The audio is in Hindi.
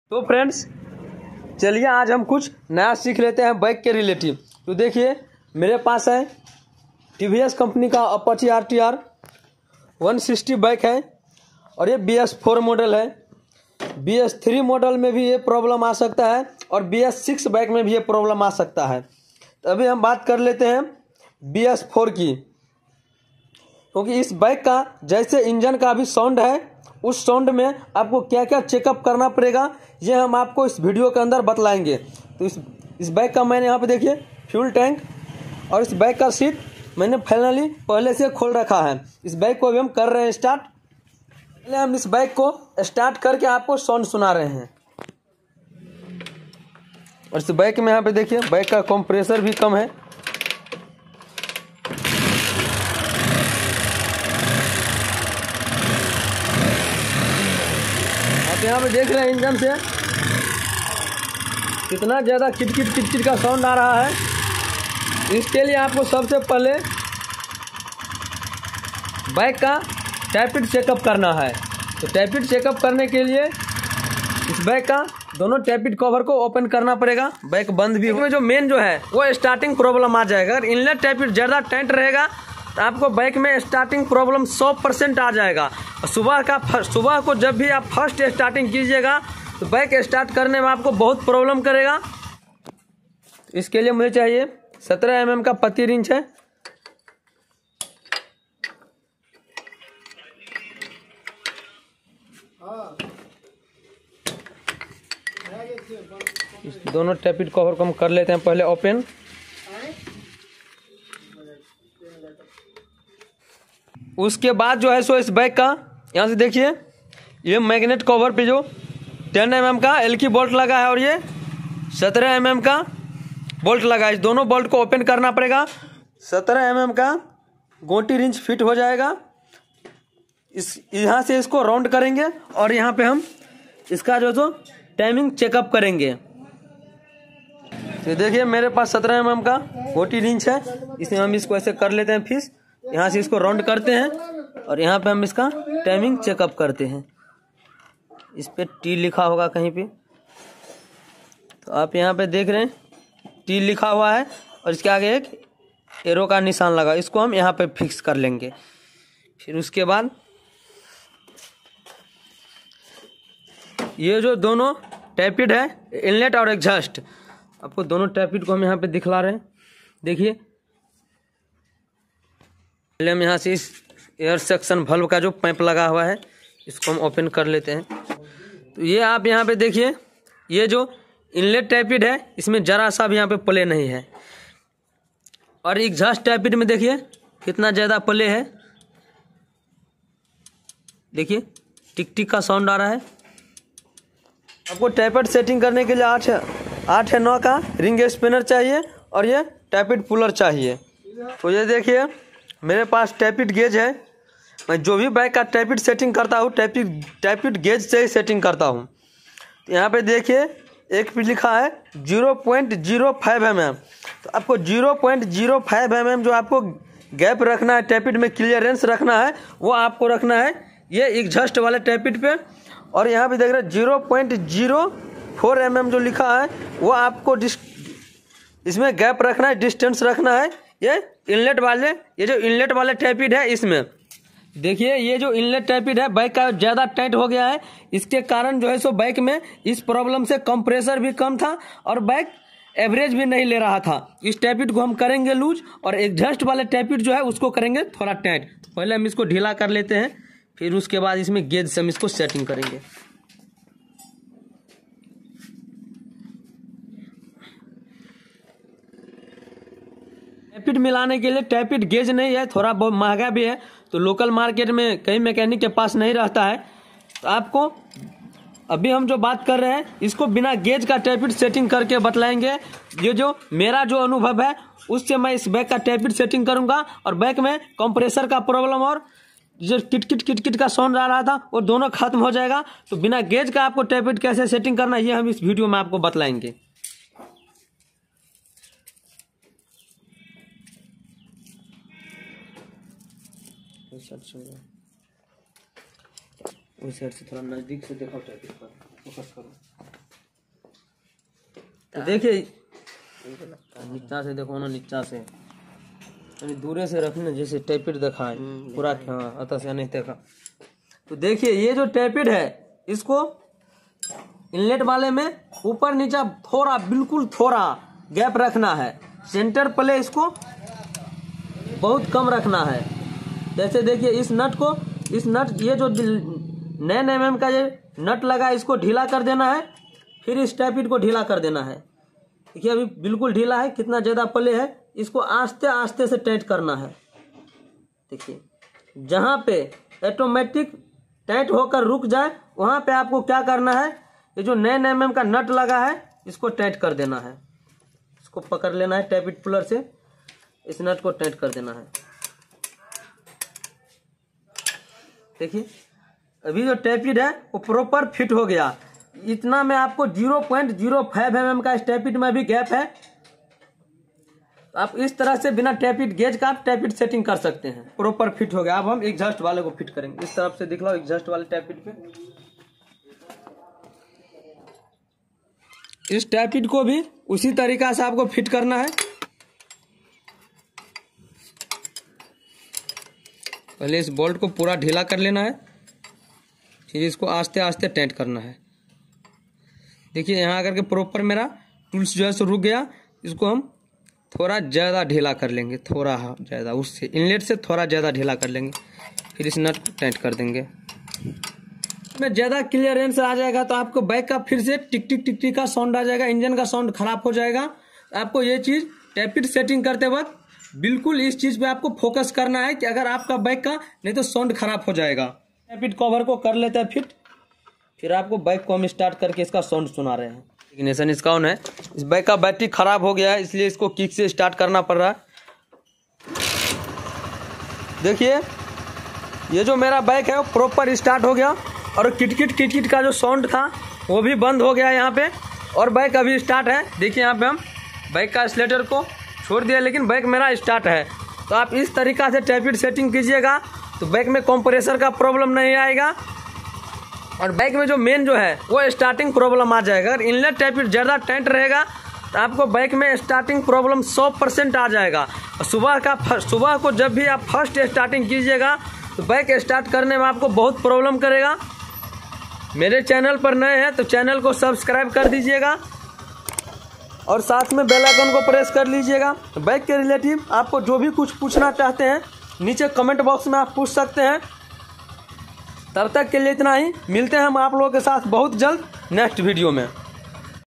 तो फ्रेंड्स चलिए आज हम कुछ नया सीख लेते हैं बाइक के रिलेटिव। तो देखिए मेरे पास है टीवीएस कंपनी का अपाची RTR 160 बाइक है और ये BS4 मॉडल है। BS3 मॉडल में भी ये प्रॉब्लम आ सकता है और BS6 बाइक में भी ये प्रॉब्लम आ सकता है। तो अभी हम बात कर लेते हैं BS4 की, क्योंकि इस बाइक का जैसे इंजन का भी साउंड है उस साउंड में आपको क्या क्या चेकअप करना पड़ेगा ये हम आपको इस वीडियो के अंदर बतलाएंगे। तो इस बाइक का मैंने यहाँ पे देखिए फ्यूल टैंक और इस बाइक का सीट मैंने फाइनली पहले से खोल रखा है। इस बाइक को अभी हम कर रहे हैं स्टार्ट। पहले हम इस बाइक को स्टार्ट करके आपको साउंड सुना रहे हैं। और इस बाइक में यहाँ पे देखिए बाइक का कंप्रेसर भी कम है। आप यहाँ पे देख रहे हैं इंजन से कितना ज़्यादा किटकिट का साउंड आ रहा है। इसके लिए आपको सबसे पहले बाइक का टैपिड चेकअप करना है। तो टैपिड चेकअप करने के लिए इस बाइक का दोनों टैपिड कवर को ओपन करना पड़ेगा। बाइक बंद भी हो जो मेन जो है वो स्टार्टिंग प्रॉब्लम आ जाएगा। अगर इनलेट टैपिड ज़्यादा टाइट रहेगा तो आपको बाइक में स्टार्टिंग प्रॉब्लम 100% आ जाएगा। और सुबह को जब भी आप फर्स्ट स्टार्टिंग कीजिएगा तो बाइक स्टार्ट करने में आपको बहुत प्रॉब्लम करेगा। इसके लिए मुझे चाहिए 17 mm का पत्ती रिंच है। इस दोनों टैपिड कवर को हम कर लेते हैं पहले ओपन। उसके बाद जो है सो इस बाइक का यहाँ से देखिए ये मैग्नेट कवर पे जो 10 mm का एल्की बोल्ट लगा है और ये 17 mm का बोल्ट लगा है। इस दोनों बोल्ट को ओपन करना पड़ेगा। 17 mm का गोटी रिंच फिट हो जाएगा। इस यहाँ से इसको राउंड करेंगे और यहाँ पे हम इसका जो टाइमिंग चेकअप करेंगे। तो देखिए मेरे पास 17 mm का गोटी रिंच है। इसमें हम इसको ऐसे कर लेते हैं। फिर यहाँ से इसको राउंड करते हैं और यहाँ पे हम इसका टाइमिंग चेकअप करते हैं। इस पे T लिखा होगा कहीं पे, तो आप यहाँ पे देख रहे हैं T लिखा हुआ है और इसके आगे एक एरो का निशान लगा। इसको हम यहाँ पे फिक्स कर लेंगे। फिर उसके बाद ये जो दोनों टैपिड है इनलेट और एग्जॉस्ट, आपको दोनों टैपिड को हम यहाँ पे दिखला रहे हैं। देखिए पहले हम यहाँ से इस एयर सेक्शन वाल्व का जो पाइप लगा हुआ है इसको हम ओपन कर लेते हैं। तो ये आप यहाँ पे देखिए ये जो इनलेट टैपिड है इसमें जरा सा भी यहाँ पे प्ले नहीं है। और एग्जॉस्ट टैपिड में देखिए कितना ज़्यादा प्ले है। देखिए टिक टिक का साउंड आ रहा है। आपको टैपिड सेटिंग करने के लिए 8 या 9 का रिंग स्पिनर चाहिए और ये टैपिड पुलर चाहिए। तो ये देखिए मेरे पास टैपिड गेज है। मैं जो भी बाइक का टैपिड सेटिंग करता हूँ टैपिड गेज से ही सेटिंग करता हूँ। तो यहाँ पे देखिए एक पे लिखा है 0.05 mm। तो आपको 0.05 mm जो आपको गैप रखना है टैपिड में क्लियरेंस रखना है वो आपको रखना है ये एग्जॉस्ट वाले टैपिड पे। और यहाँ पे देख रहे हैं 0.04 mm जो लिखा है वो आपको इसमें गैप रखना है, डिस्टेंस रखना है ये जो इनलेट वाले टैपिड है इसमें। देखिए ये जो इनलेट टैपिड है बाइक का ज़्यादा टाइट हो गया है। इसके कारण जो है सो बाइक में इस प्रॉब्लम से कंप्रेसर भी कम था और बाइक एवरेज भी नहीं ले रहा था। इस टैपिड को हम करेंगे लूज और एग्जॉस्ट वाले टैपिड जो है उसको करेंगे थोड़ा टाइट। तो पहले हम इसको ढीला कर लेते हैं, फिर उसके बाद इसमें गेज से हम इसको सेटिंग करेंगे। टैपिड मिलाने के लिए टैपिड गेज नहीं है, थोड़ा बहुत महंगा भी है। तो लोकल मार्केट में कई मैकेनिक के पास नहीं रहता है। तो आपको अभी हम जो बात कर रहे हैं इसको बिना गेज का टैपिड सेटिंग करके बतलाएंगे। ये जो मेरा जो अनुभव है उससे मैं इस बाइक का टैपिड सेटिंग करूंगा और बाइक में कंप्रेसर का प्रॉब्लम और जो किटकिट का साउंड आ रहा था वो दोनों खत्म हो जाएगा। तो बिना गेज का आपको टैपिड कैसे सेटिंग करना ये हम इस वीडियो में आपको बतलाएंगे। उस साइड से थोड़ा नजदीक से देखो टैपिड पर फोकस करो। तो देखिए नीचा से देखो ना, नीचा से दूरे से रखना, जैसे टैपिड दिखाए पूरा। हाँ अतः से नहीं देखा। तो देखिए ये जो टैपिड है इसको इनलेट वाले में ऊपर नीचा थोड़ा, बिल्कुल थोड़ा गैप रखना है। सेंटर प्ले इसको बहुत कम रखना है। जैसे देखिए इस नट को, इस नट ये जो 9 mm का ये नट लगा इसको ढीला कर देना है, फिर इस टैपिड को ढीला कर देना है। देखिए अभी बिल्कुल ढीला है, कितना ज़्यादा प्ले है। इसको आस्ते आस्ते से टाइट करना है। देखिए जहाँ पे ऑटोमेटिक टाइट होकर रुक जाए वहाँ पे आपको क्या करना है, ये जो 9 mm का नट लगा है इसको टाइट कर देना है। इसको पकड़ लेना है टैपिड पुलर से, इस नट को टाइट कर देना है। देखिए अभी जो टैपिड है वो प्रॉपर फिट हो गया। इतना में आपको 0.05 mm का इस टैपिड में भी गैप है। आप इस तरह से बिना टैपिड गेज का टैपिड सेटिंग कर सकते हैं। प्रॉपर फिट हो गया। अब हम एग्जॉस्ट वाले को फिट करेंगे। इस तरफ से दिखलाओ एग्जॉस्ट वाले टैपिड पे। इस टैपिड को भी उसी तरीका से आपको फिट करना है। पहले इस बोल्ट को पूरा ढीला कर लेना है, फिर इसको आस्ते आस्ते टाइट करना है। देखिए यहाँ आकर के प्रॉपर मेरा टूल्स जो है सो रुक गया। इसको हम थोड़ा ज़्यादा ढीला कर लेंगे, थोड़ा ज़्यादा, उससे इनलेट से थोड़ा ज़्यादा ढीला कर लेंगे, फिर इस नट को टाइट कर देंगे। में ज़्यादा क्लियरेंस आ जाएगा तो आपको बाइक का फिर से टिक टिक टिक टिक का साउंड आ जाएगा, इंजन का साउंड खराब हो जाएगा। आपको ये चीज़ टैपिड सेटिंग करते वक्त बिल्कुल इस चीज़ पे आपको फोकस करना है कि अगर आपका बाइक का नहीं तो साउंड खराब हो जाएगा। टैपिड कवर को कर लेते हैं फिट, फिर आपको बाइक को हम स्टार्ट करके इसका साउंड सुना रहे हैं। इग्निशन इसका ऑन है। इस बाइक का बैटरी खराब हो गया है इसलिए इसको किक से स्टार्ट करना पड़ रहा है। देखिए ये जो मेरा बाइक है वो प्रॉपर स्टार्ट हो गया और किटकिट का जो साउंड था वो भी बंद हो गया यहाँ पे, और बाइक अभी स्टार्ट है। देखिए यहाँ पे हम बाइक का एक्सीलेटर को छोड़ दिया लेकिन बाइक मेरा स्टार्ट है। तो आप इस तरीका से टैपिड सेटिंग कीजिएगा तो बाइक में कंप्रेसर का प्रॉब्लम नहीं आएगा, और बाइक में जो मेन जो है वो स्टार्टिंग प्रॉब्लम आ जाएगा। अगर इनलेट टैपिड ज़्यादा टाइट रहेगा तो आपको बाइक में स्टार्टिंग प्रॉब्लम 100% आ जाएगा। और सुबह को जब भी आप फर्स्ट स्टार्टिंग कीजिएगा तो बाइक स्टार्ट करने में आपको बहुत प्रॉब्लम करेगा। मेरे चैनल पर नए हैं तो चैनल को सब्सक्राइब कर दीजिएगा और साथ में बेल आइकन को प्रेस कर लीजिएगा। बाइक के रिलेटिव आपको जो भी कुछ पूछना चाहते हैं नीचे कमेंट बॉक्स में आप पूछ सकते हैं। तब तक के लिए इतना ही, मिलते हैं हम आप लोगों के साथ बहुत जल्द नेक्स्ट वीडियो में।